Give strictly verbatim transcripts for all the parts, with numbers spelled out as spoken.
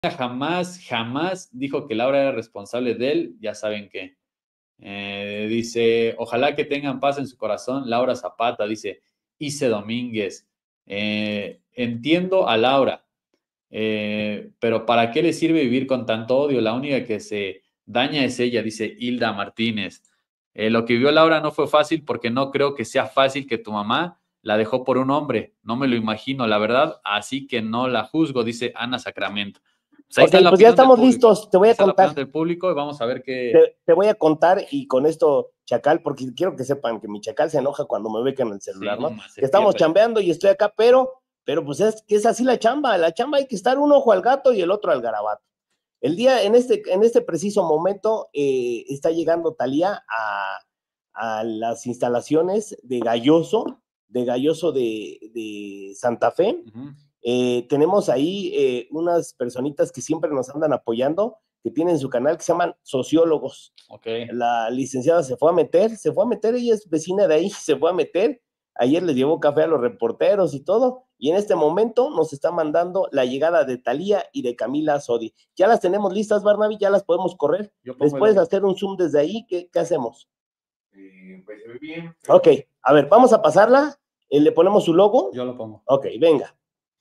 jamás, jamás dijo que Laura era responsable de él, ya saben qué. Eh, dice, ojalá que tengan paz en su corazón. Laura Zapata, dice, Ise Domínguez. Eh, entiendo a Laura, eh, pero ¿para qué le sirve vivir con tanto odio? La única que se daña es ella, dice Hilda Martínez. Eh, lo que vivió Laura no fue fácil porque no creo que sea fácil que tu mamá la dejó por un hombre. No me lo imagino, la verdad, así que no la juzgo, dice Ana Sacramento. Pues ahí Ok, está la pues ya opinión del estamos público. listos, te voy Ahí a está la opinión contar. del público y vamos a ver qué. Te, te voy a contar y con esto, Chacal, porque quiero que sepan que mi Chacal se enoja cuando me beca en el celular, Sí, ¿no? nomás, se Que estamos pierde. chambeando y estoy acá, pero, pero pues es que es así la chamba. La chamba hay que estar un ojo al gato y el otro al garabato. El día, en este, en este preciso momento, eh, está llegando Talía a, a las instalaciones de Galloso, de Galloso de, de Santa Fe. Ujú. Eh, tenemos ahí eh, unas personitas que siempre nos andan apoyando, que tienen su canal que se llaman Sociólogos. Ok. La licenciada se fue a meter, se fue a meter, ella es vecina de ahí, se fue a meter. Ayer les llevó café a los reporteros y todo, y en este momento nos está mandando la llegada de Talía y de Camila Sodi. Ya las tenemos listas, Barnaby, ya las podemos correr. Yo ¿Les pongo el puedes logo. hacer un zoom desde ahí? ¿Qué, qué hacemos? Eh, pues se ve bien. Ok, a ver, vamos a pasarla. Eh, le ponemos su logo. Yo lo pongo. Ok, venga.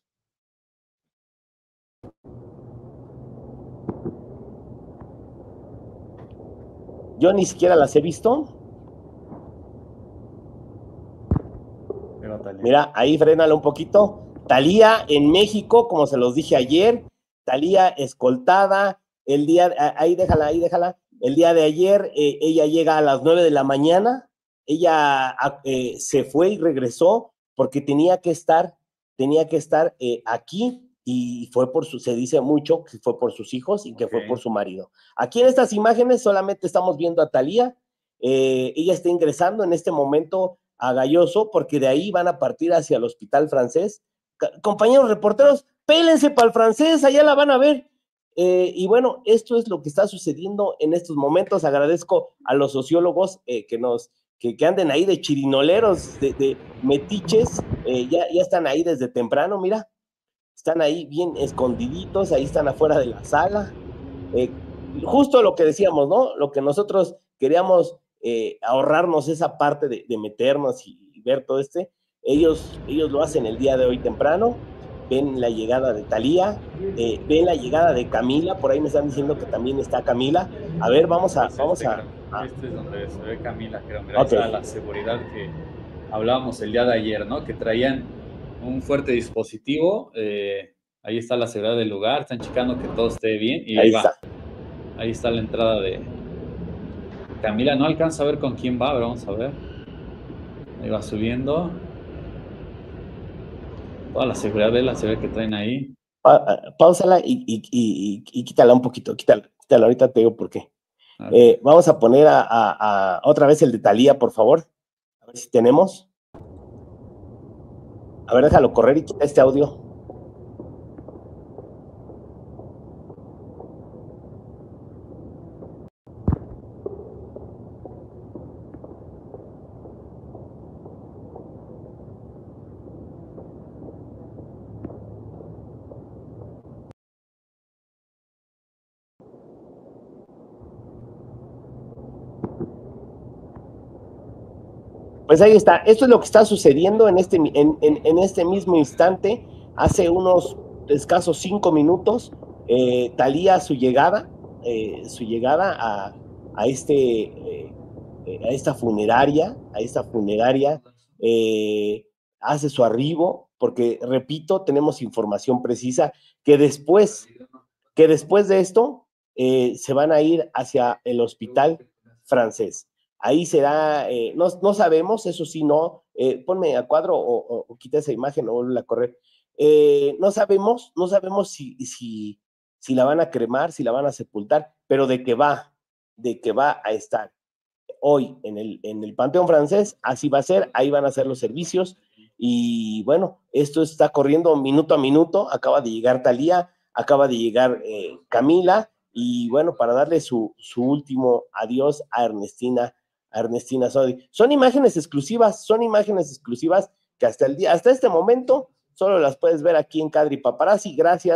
Yo ni siquiera las he visto. Mira, ahí frénala un poquito. Talía en México, como se los dije ayer, Talía escoltada, el día, ahí déjala, ahí déjala, el día de ayer eh, ella llega a las nueve de la mañana, ella eh, se fue y regresó porque tenía que estar, tenía que estar eh, aquí y fue por su, se dice mucho que fue por sus hijos y que Okay. fue por su marido. Aquí en estas imágenes solamente estamos viendo a Talía, eh, ella está ingresando en este momento a Galloso, porque de ahí van a partir hacia el Hospital Francés. Compañeros reporteros, pélense para el Francés, allá la van a ver. Eh, y bueno, esto es lo que está sucediendo en estos momentos. Agradezco a los sociólogos eh, que nos que, que, anden ahí de chirinoleros, de, de metiches, eh, ya, ya están ahí desde temprano, mira, están ahí bien escondiditos, ahí están afuera de la sala. Eh, justo lo que decíamos, ¿no? Lo que nosotros queríamos eh, ahorrarnos esa parte de, de meternos y, y, ver todo este, ellos, ellos lo hacen el día de hoy temprano, ven la llegada de Talía, eh, ven la llegada de Camila, por ahí me están diciendo que también está Camila. A ver, vamos a... Es vamos este, a, a... Este es donde se ve Camila, creo. Mira, Okay. ahí está la seguridad que hablábamos el día de ayer, ¿no? Que traían un fuerte dispositivo, eh, ahí está la seguridad del lugar, están checando que todo esté bien y ahí, ahí va. Está. Ahí está la entrada de Camila, no alcanza a ver con quién va, a ver, vamos a ver. Ahí va subiendo. Toda la seguridad de la seguridad que traen ahí. Pa Páusala y, y, y, y, quítala un poquito, quítala, quítala, ahorita te digo por qué. Okay. Eh, vamos a poner a, a, a otra vez el de Talía, por favor. A ver si tenemos. A ver, déjalo correr y quita este audio. Pues ahí está, esto es lo que está sucediendo en este, en, en, en este mismo instante, hace unos escasos cinco minutos, eh, Talía su llegada, eh, su llegada a, a, este, eh, a esta funeraria, a esta funeraria, eh, hace su arribo, porque repito, tenemos información precisa que después, que después de esto eh, se van a ir hacia el Hospital Francés. Ahí será, eh, no, no sabemos, eso sí, no, eh, ponme a cuadro o, o, o quita esa imagen o vuelve a correr. Eh, no sabemos, no sabemos si, si, si la van a cremar, si la van a sepultar, pero de que va, de que va a estar hoy en el, en el Panteón Francés, así va a ser, ahí van a ser los servicios. Y bueno, esto está corriendo minuto a minuto, acaba de llegar Talía, acaba de llegar eh, Camila, y bueno, para darle su, su último adiós a Ernestina. Ernestina Sodi. Son imágenes exclusivas, son imágenes exclusivas que hasta el día, hasta este momento, solo las puedes ver aquí en Cadri Paparazzi, gracias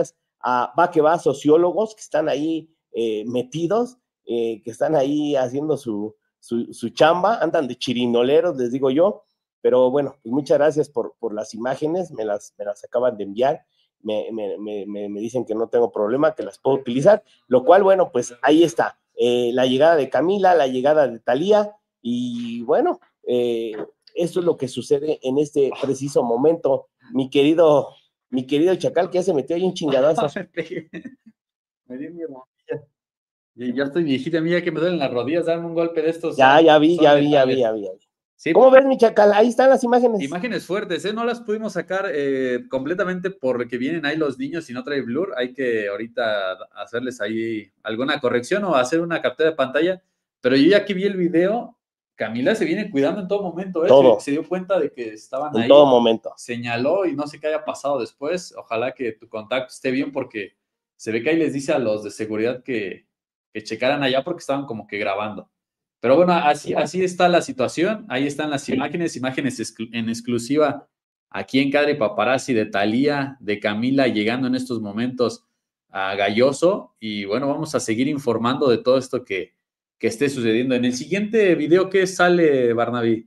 a, va que va, sociólogos que están ahí eh, metidos, eh, que están ahí haciendo su, su, su chamba, andan de chirinoleros, les digo yo, pero bueno, pues muchas gracias por, por las imágenes, me las, me las acaban de enviar, me, me, me, me dicen que no tengo problema, que las puedo utilizar, lo cual, bueno, pues ahí está, eh, la llegada de Camila, la llegada de Thalía, y bueno, eh, esto es lo que sucede en este preciso momento, mi querido, mi querido Chacal, que ya se metió ahí un chingadazo. Me dio mi rodilla. Y ya estoy viejita, mira que me duelen las rodillas, darme un golpe de estos. Ya, son, ya vi, son ya vi, ya vi, letales. ya vi, ya vi. Sí, ¿Cómo ves, mi Chacal? Ahí están las imágenes. imágenes fuertes, ¿eh? No las pudimos sacar eh, completamente porque vienen ahí los niños y no trae blur. Hay que ahorita hacerles ahí alguna corrección o hacer una captura de pantalla. Pero yo ya que vi el video, Camila se viene cuidando en todo momento, ¿eh? Todo. Se, se dio cuenta de que estaban En ahí. todo momento. Señaló y no sé qué haya pasado después. Ojalá que tu contacto esté bien porque se ve que ahí les dice a los de seguridad que, que checaran allá porque estaban como que grabando. Pero bueno, así, así está la situación. Ahí están las imágenes, imágenes exclu en exclusiva aquí en Cadre Paparazzi de Thalía, de Camila, llegando en estos momentos a Galloso. Y bueno, vamos a seguir informando de todo esto que, que esté sucediendo. En el siguiente video, ¿qué sale, Barnaby?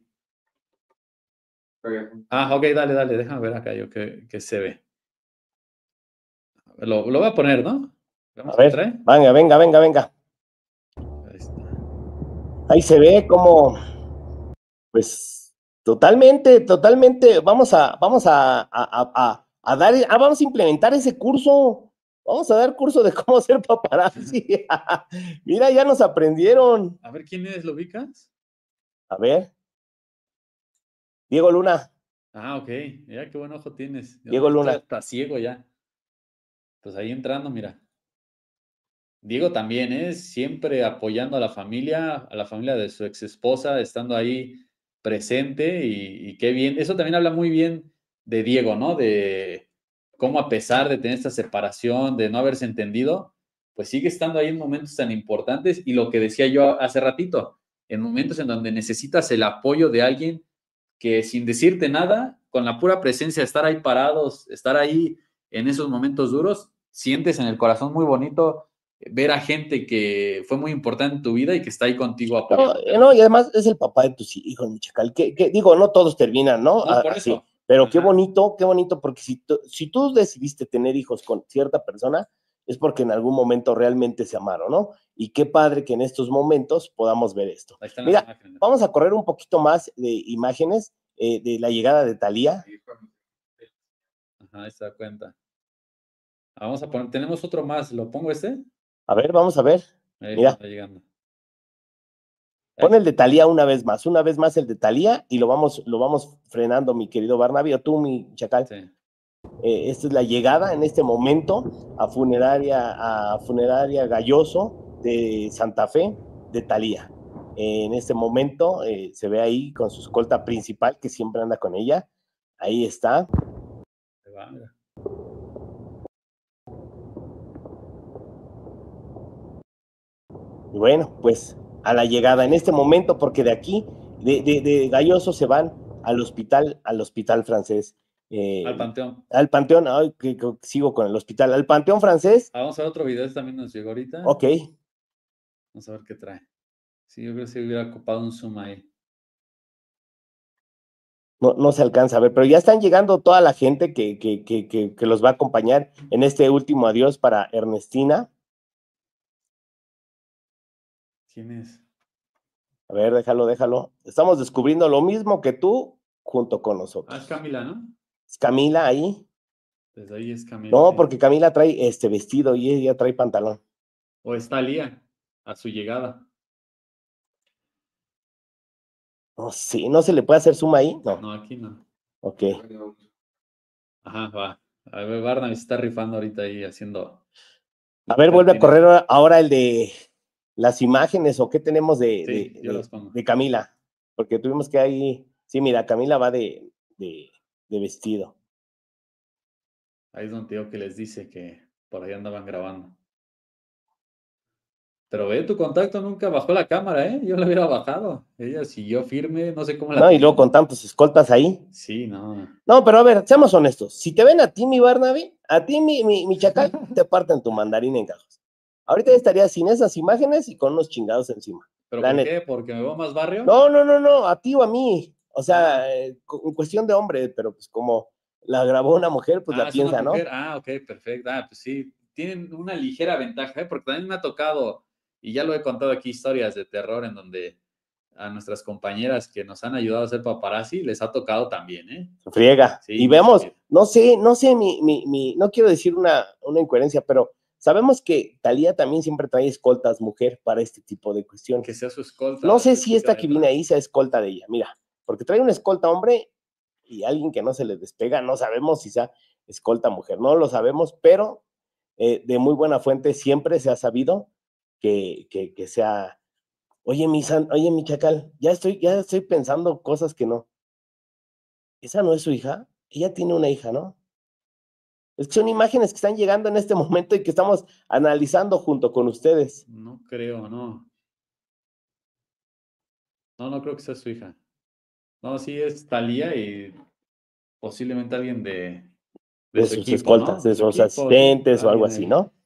Ah, ok, dale, dale, déjame ver acá yo qué, qué se ve. Lo, lo voy a poner, ¿no? A ver, trae? venga, venga, venga, venga. Ahí está. Ahí se ve como, pues, totalmente, totalmente, vamos a, vamos a, a, a, a dar, ah, vamos a implementar ese curso, vamos a dar curso de cómo ser paparazzi. Mira, ya nos aprendieron. A ver, ¿quién es? ¿Lo ubicas? A ver. Diego Luna. Ah, ok. Mira qué buen ojo tienes. Yo, Diego yo estoy Luna. hasta ciego ya. Pues ahí entrando, mira. Diego también es siempre apoyando a la familia, a la familia de su ex esposa, estando ahí presente y, y qué bien. Eso también habla muy bien de Diego, ¿no? De cómo a pesar de tener esta separación, de no haberse entendido, pues sigue estando ahí en momentos tan importantes y lo que decía yo hace ratito, en momentos en donde necesitas el apoyo de alguien que sin decirte nada, con la pura presencia, estar ahí parados, estar ahí en esos momentos duros, sientes en el corazón muy bonito ver a gente que fue muy importante en tu vida y que está ahí contigo No, apoyándote. no, y además es el papá de tus hijos, mi Chacal. Que, que, digo, no todos terminan, ¿no? No, por Así. eso. Pero Ajá. qué bonito, qué bonito, porque si tú, si tú decidiste tener hijos con cierta persona, es porque en algún momento realmente se amaron, ¿no? Y qué padre que en estos momentos podamos ver esto. Ahí están las Mira, imágenes. vamos a correr un poquito más de imágenes eh, de la llegada de Thalía. Ajá, ahí se da cuenta. Vamos a poner, tenemos otro más, ¿lo pongo este? A ver, vamos a ver. Ahí Mira, está llegando. pon el de Thalía una vez más, una vez más el de Thalía y lo vamos, lo vamos frenando, mi querido Barnaby, o tú, mi Chacal. Sí. Eh, esta es la llegada en este momento a funeraria, a funeraria Galloso de Santa Fe de Thalía. Eh, en este momento eh, se ve ahí con su escolta principal que siempre anda con ella. Ahí está. Se va, mira. Y bueno, pues a la llegada en este momento, porque de aquí, de, de, de Galloso se van al hospital, al hospital francés. Eh, Al Panteón. Al Panteón, ay, que, que sigo con el hospital, al Panteón francés. Ah, vamos a ver otro video, este también nos llegó ahorita. Ok. Vamos a ver qué trae. Sí, yo creo que se hubiera ocupado un zoom ahí. No, no se alcanza a ver, pero ya están llegando toda la gente que, que, que, que, que los va a acompañar en este último adiós para Ernestina. ¿Quién es? A ver, déjalo, déjalo. Estamos descubriendo lo mismo que tú junto con nosotros. Ah, es Camila, ¿no? ¿Es Camila ahí? Desde ahí es Camila. No, Sí. porque Camila trae este vestido y ella trae pantalón. O está Lía, a su llegada. No, sí, ¿no se le puede hacer suma ahí? No. No, aquí no. Ok. Ajá, va. A ver, Barnaby se está rifando ahorita ahí haciendo. A ver, vuelve a correr ahora el de las imágenes o qué tenemos de, Sí, de, yo de, las pongo. de Camila. Porque tuvimos que ahí. Sí, mira, Camila va de, de, de vestido. Ahí es donde digo que les dice que por ahí andaban grabando. Pero ve, tu contacto nunca bajó la cámara, ¿eh? Yo la hubiera bajado. Ella siguió firme, no sé cómo la No, y luego tienen. con tantos escoltas ahí. Sí, no. No, pero a ver, seamos honestos. Si te ven a ti, mi Barnaby, a ti, mi, mi, mi chacal, te parten tu mandarín en gajos. Ahorita ya estaría sin esas imágenes y con unos chingados encima. ¿Pero La por neta. qué? ¿Porque me veo más barrio? No, no, no, no, a ti o a mí. O sea, Ah. eh, cu- en cuestión de hombre, pero pues como la grabó una mujer, pues Ah, la es una piensa, ¿no? mujer. Ah, ok, perfecto. Ah, pues sí, tienen una ligera ventaja, ¿eh? Porque también me ha tocado, y ya lo he contado aquí, historias de terror en donde a nuestras compañeras que nos han ayudado a hacer paparazzi les ha tocado también, ¿eh? Se friega. Sí, Y muy vemos, seguido. no sé, no sé, mi, mi, mi, no quiero decir una, una incoherencia, pero sabemos que Talía también siempre trae escoltas mujer para este tipo de Que cuestiones. sea su escolta. No sé la si chica esta de que viene atrás. ahí sea escolta de ella, mira, porque trae una escolta hombre y alguien que no se le despega, no sabemos si sea escolta mujer, no lo sabemos, pero eh, de muy buena fuente siempre se ha sabido que, que, que sea, oye mi, san, oye mi chacal, ya estoy, ya estoy pensando cosas que no. ¿Esa no es su hija? Ella tiene una hija, ¿no? Es que son imágenes que están llegando en este momento y que estamos analizando junto con ustedes. No creo, no. No, no creo que sea su hija. No, sí es Talía y posiblemente alguien de, de De su sus equipo, ¿no? escoltas, De de su sus equipo, sí, asistentes o algo alguien así, ahí. ¿no?